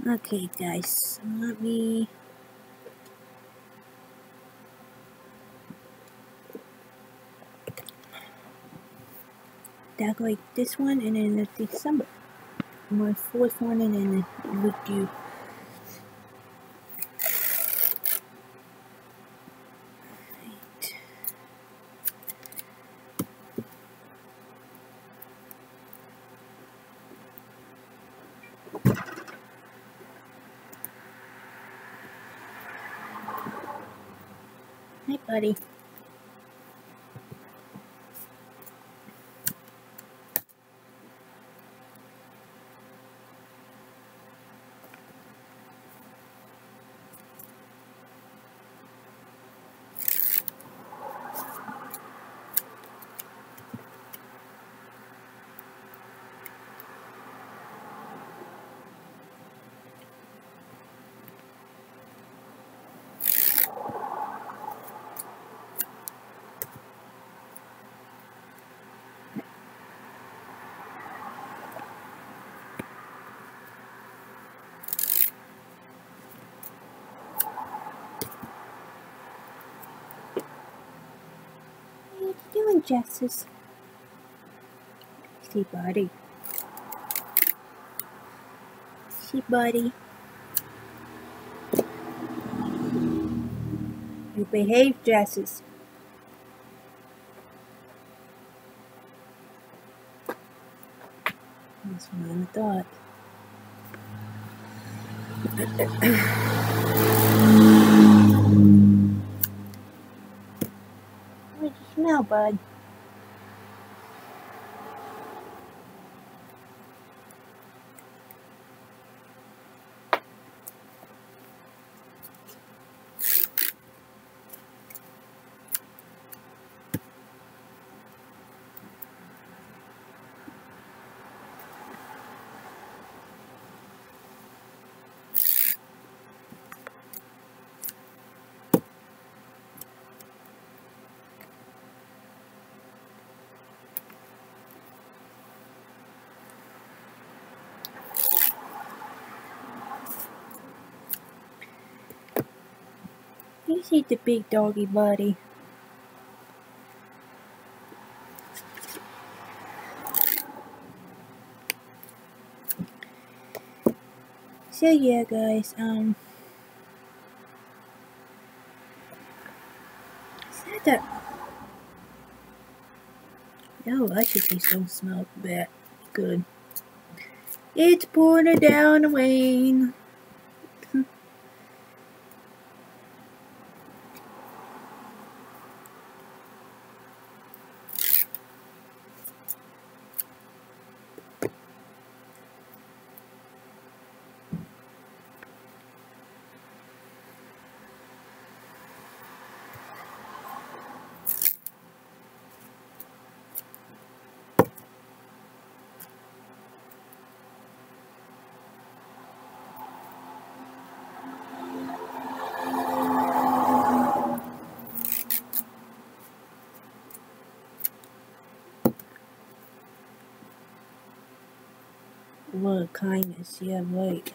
Okay, guys, let me. Decorate this one, and then let's December. My fourth one, and then we do. Hi, buddy. What are you doing, Justice? See, buddy. See, buddy. You behave, Justice. That's what I thought. What do you smell, bud? You see the big doggy, buddy. So yeah, guys, is that the... Oh, I should taste don't smell bad. Good. It's pouring down the rain. What a kindness, yeah, right.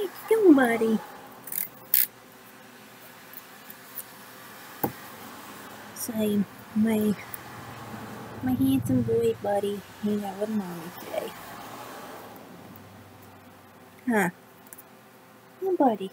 you doing, buddy? Say, my handsome boy buddy hang out with mommy today. Huh? Oh, buddy.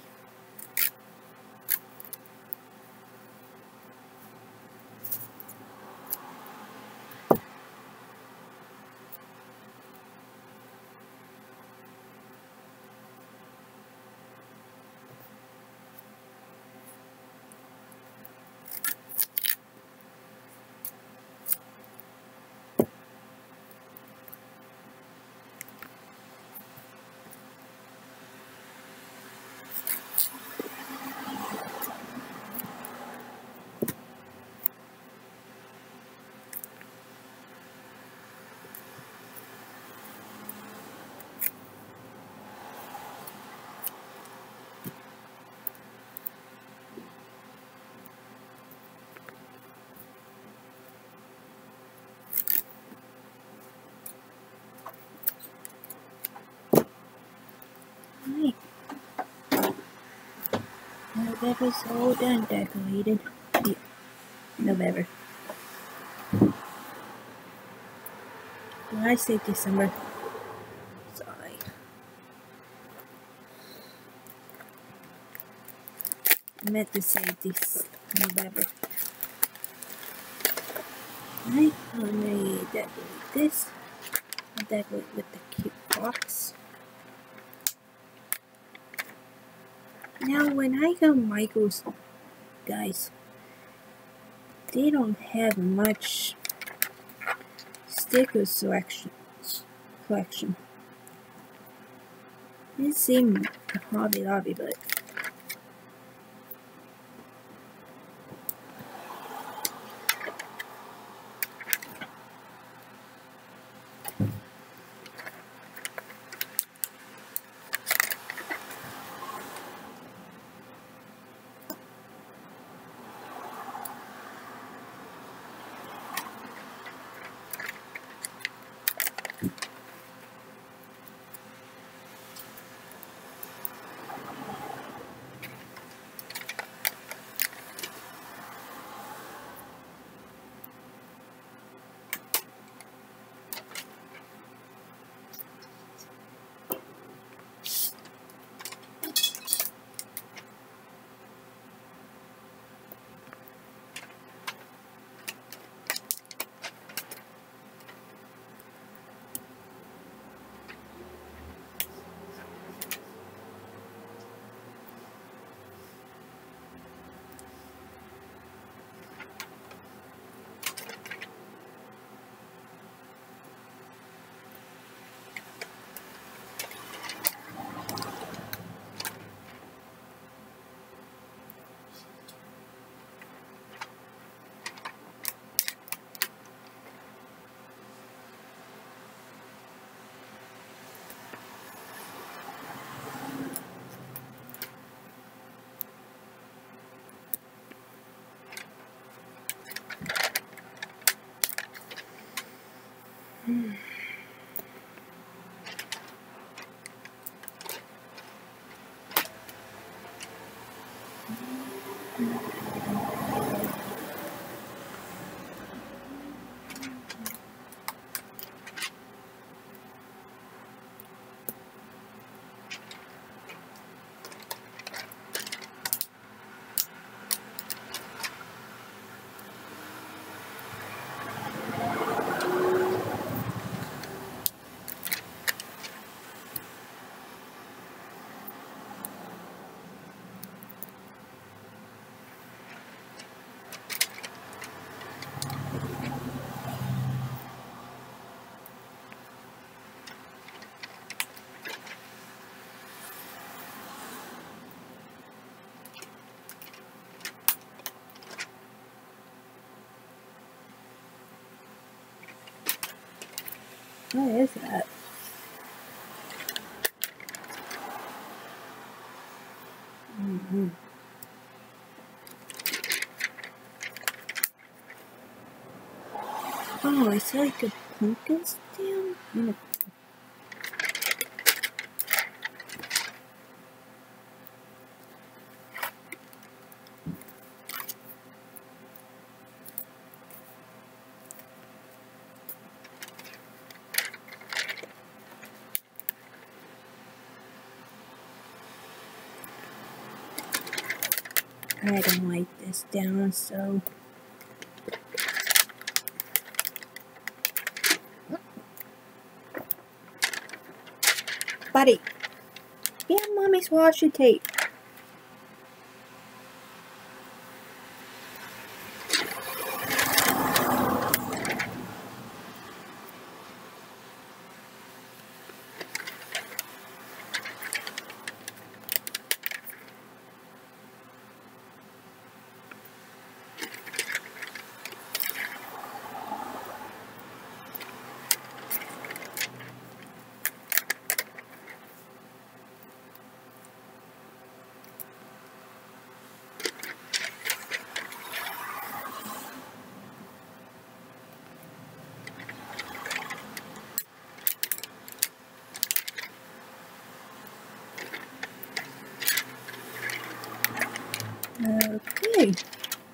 Hi. November's all done decorated. Yeah, November. When I say December, sorry. I meant to say this November. Right, I'm gonna decorate this. I'll decorate with the cute box. Now, when I go Michael's, guys, they don't have much sticker collection. It seemed Hobby Lobby, but what is that? Oh, it's like a pumpkin stem? I don't like this down, so buddy, be on mommy's washi tape. Okay.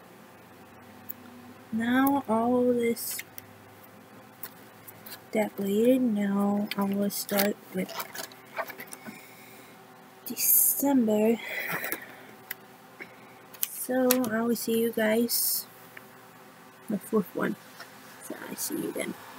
Now all this decorated. Now I will start with December. So I will see you guys the fourth one. So I see you then.